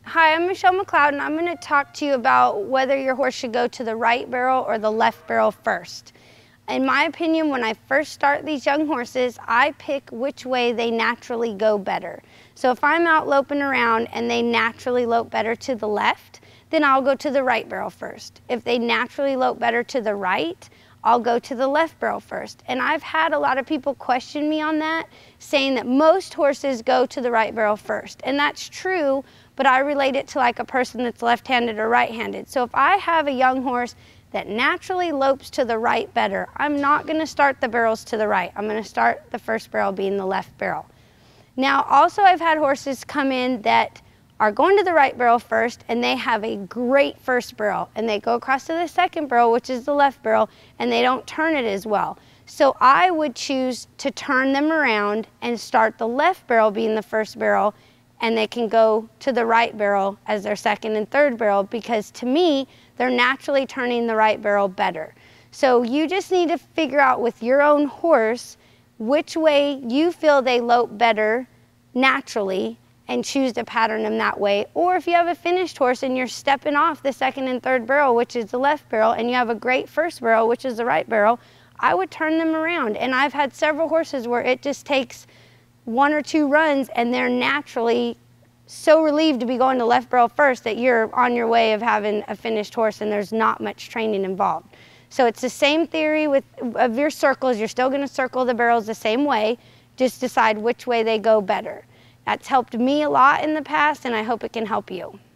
Hi, I'm Michelle McLeod, and I'm going to talk to you about whether your horse should go to the right barrel or the left barrel first. In my opinion, when I first start these young horses, I pick which way they naturally go better. So if I'm out loping around and they naturally lope better to the left, then I'll go to the right barrel first. If they naturally lope better to the right, I'll go to the left barrel first. And I've had a lot of people question me on that, saying that most horses go to the right barrel first. And that's true, but I relate it to like a person that's left-handed or right-handed. So if I have a young horse that naturally lopes to the right better, I'm not gonna start the barrels to the right. I'm gonna start the first barrel being the left barrel. Now, also I've had horses come in that are going to the right barrel first, and they have a great first barrel, and they go across to the second barrel, which is the left barrel, and they don't turn it as well. So I would choose to turn them around and start the left barrel being the first barrel, and they can go to the right barrel as their second and third barrel, because to me, they're naturally turning the right barrel better. So you just need to figure out with your own horse which way you feel they lope better naturally, and choose to pattern them that way. Or if you have a finished horse and you're stepping off the second and third barrel, which is the left barrel, and you have a great first barrel, which is the right barrel, I would turn them around. And I've had several horses where it just takes 1 or 2 runs and they're naturally so relieved to be going to left barrel first that you're on your way of having a finished horse and there's not much training involved. So it's the same theory of your circles. You're still gonna circle the barrels the same way, just decide which way they go better. That's helped me a lot in the past, and I hope it can help you.